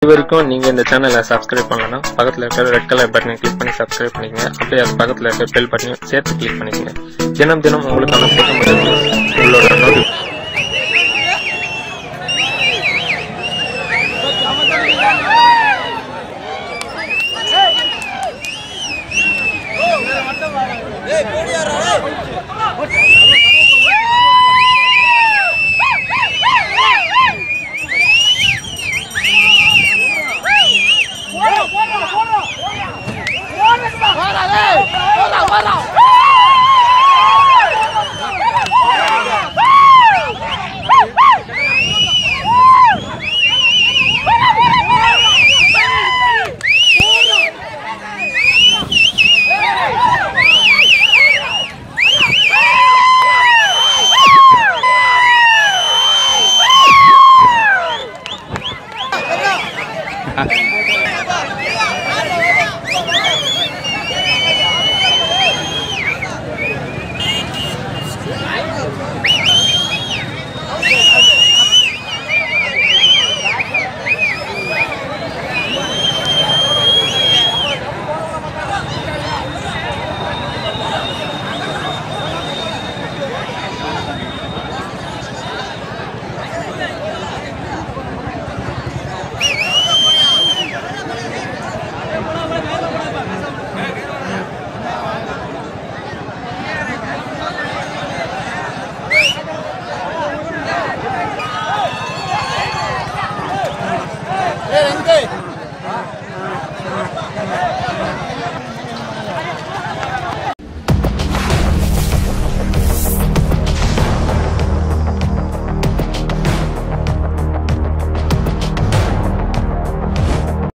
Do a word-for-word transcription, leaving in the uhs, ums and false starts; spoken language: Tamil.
இதுவரைக்கும் நீங்க இந்த சேனலை சப்ஸ்கிரைப் பண்ணலன்னா பக்கத்துல இருக்கிற ரெட் கலர் பட்டனை கிளிக் பண்ணி சப்ஸ்கிரைப் பண்ணிக்கங்க. அப்படியே அது பக்கத்துல இருக்கிற பெல் பட்டனையும் சேர்த்து கிளிக் பண்ணிக்கங்க. தினம் தினம் உங்களுக்கான புத்தகம் உங்களோட நோட்டி